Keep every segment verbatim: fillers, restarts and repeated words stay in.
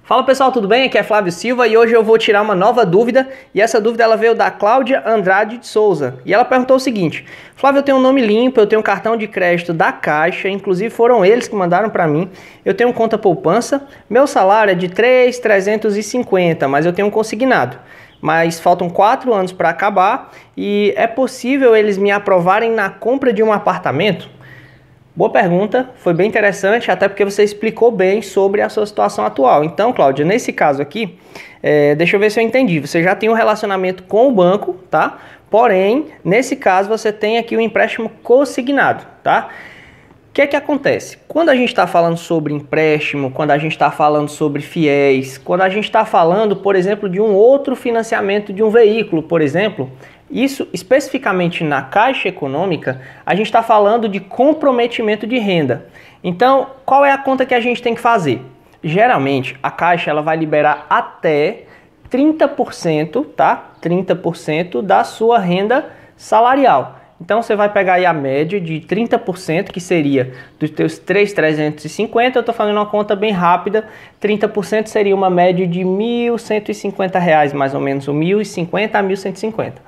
Fala pessoal, tudo bem? Aqui é Flávio Silva e hoje eu vou tirar uma nova dúvida, e essa dúvida ela veio da Cláudia Andrade de Souza, e ela perguntou o seguinte: Flávio, eu tenho um nome limpo, eu tenho um cartão de crédito da Caixa, inclusive foram eles que mandaram para mim, eu tenho conta poupança, meu salário é de três mil trezentos e cinquenta, mas eu tenho um consignado, mas faltam quatro anos para acabar e é possível eles me aprovarem na compra de um apartamento? Boa pergunta, foi bem interessante, até porque você explicou bem sobre a sua situação atual. Então, Cláudia, nesse caso aqui, é, deixa eu ver se eu entendi. Você já tem um relacionamento com o banco, tá? Porém, nesse caso, você tem aqui um empréstimo consignado, tá? O que é que acontece? Quando a gente está falando sobre empréstimo, quando a gente está falando sobre fiéis, quando a gente está falando, por exemplo, de um outro financiamento de um veículo, por exemplo, isso especificamente na Caixa Econômica, a gente está falando de comprometimento de renda. Então, qual é a conta que a gente tem que fazer? Geralmente, a Caixa ela vai liberar até trinta por cento, tá? trinta por cento da sua renda salarial. Então você vai pegar aí a média de trinta por cento, que seria dos teus três mil trezentos e cinquenta, eu estou fazendo uma conta bem rápida, trinta por cento seria uma média de mil cento e cinquenta reais, mais ou menos, ou mil e cinquenta a mil cento e cinquenta.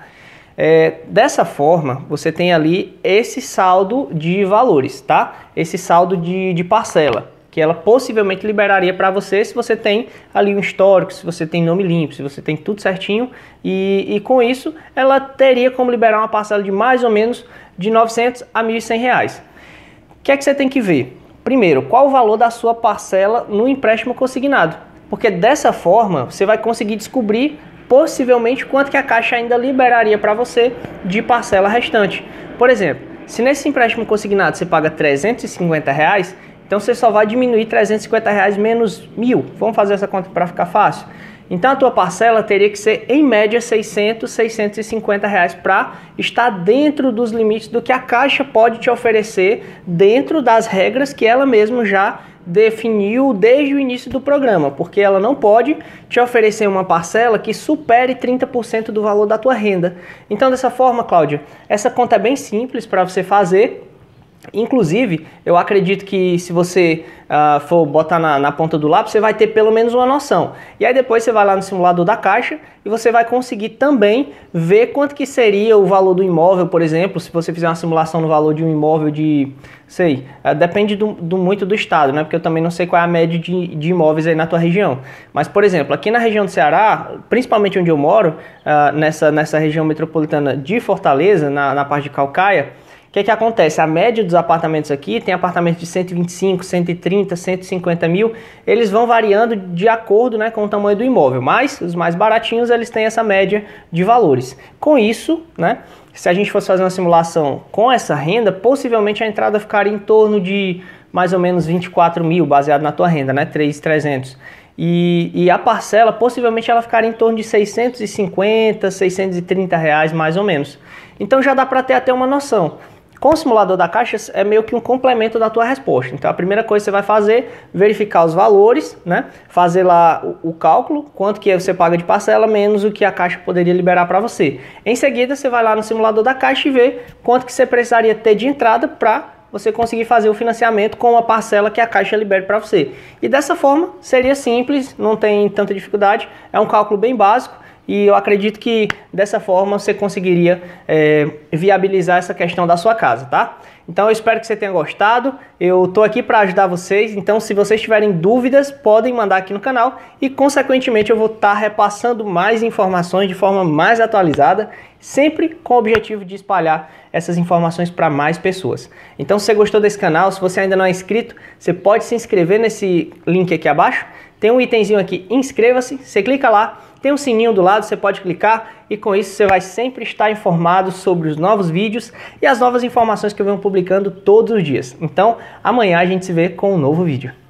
É, dessa forma, você tem ali esse saldo de valores, tá? Esse saldo de, de parcela, que ela possivelmente liberaria para você se você tem ali um histórico, se você tem nome limpo, se você tem tudo certinho, e, e com isso ela teria como liberar uma parcela de mais ou menos de novecentos a mil e cem reais. O que é que você tem que ver? Primeiro, qual o valor da sua parcela no empréstimo consignado? Porque dessa forma você vai conseguir descobrir possivelmente quanto que a Caixa ainda liberaria para você de parcela restante. Por exemplo, se nesse empréstimo consignado você paga trezentos e cinquenta reais, então você só vai diminuir trezentos e cinquenta reais menos mil. Vamos fazer essa conta para ficar fácil? Então a tua parcela teria que ser em média seiscentos, seiscentos e cinquenta reais para estar dentro dos limites do que a Caixa pode te oferecer dentro das regras que ela mesma já definiu desde o início do programa, porque ela não pode te oferecer uma parcela que supere trinta por cento do valor da tua renda. Então dessa forma, Cláudia, essa conta é bem simples para você fazer. Inclusive, eu acredito que se você uh, for botar na, na ponta do lápis, você vai ter pelo menos uma noção. E aí depois você vai lá no simulador da Caixa e você vai conseguir também ver quanto que seria o valor do imóvel, por exemplo, se você fizer uma simulação no valor de um imóvel de, sei, uh, depende do, do, muito do estado, né? Porque eu também não sei qual é a média de, de imóveis aí na tua região. Mas, por exemplo, aqui na região do Ceará, principalmente onde eu moro, uh, nessa, nessa região metropolitana de Fortaleza, na, na parte de Caucaia, o que que acontece? A média dos apartamentos aqui, tem apartamentos de cento e vinte e cinco, cento e trinta, cento e cinquenta mil, eles vão variando de acordo, né, com o tamanho do imóvel, mas os mais baratinhos eles têm essa média de valores. Com isso, né, se a gente fosse fazer uma simulação com essa renda, possivelmente a entrada ficaria em torno de mais ou menos vinte e quatro mil, baseado na tua renda, né, três mil e trezentos. E, e a parcela, possivelmente ela ficaria em torno de seiscentos e cinquenta, seiscentos e trinta reais mais ou menos. Então já dá para ter até uma noção. Com o simulador da Caixa é meio que um complemento da tua resposta. Então a primeira coisa que você vai fazer, verificar os valores, né? Fazer lá o, o cálculo, quanto que você paga de parcela, menos o que a Caixa poderia liberar para você. Em seguida você vai lá no simulador da Caixa e vê quanto que você precisaria ter de entrada para você conseguir fazer o financiamento com a parcela que a Caixa libere para você. E dessa forma seria simples, não tem tanta dificuldade, é um cálculo bem básico. E eu acredito que dessa forma você conseguiria é, viabilizar essa questão da sua casa, tá? Então eu espero que você tenha gostado, eu estou aqui para ajudar vocês, então se vocês tiverem dúvidas, podem mandar aqui no canal e consequentemente eu vou estar repassando mais informações de forma mais atualizada, sempre com o objetivo de espalhar essas informações para mais pessoas. Então se você gostou desse canal, se você ainda não é inscrito, você pode se inscrever nesse link aqui abaixo, tem um itemzinho aqui, inscreva-se, você clica lá, tem um sininho do lado, você pode clicar e com isso você vai sempre estar informado sobre os novos vídeos e as novas informações que eu venho publicando todos os dias. Então, amanhã a gente se vê com um novo vídeo.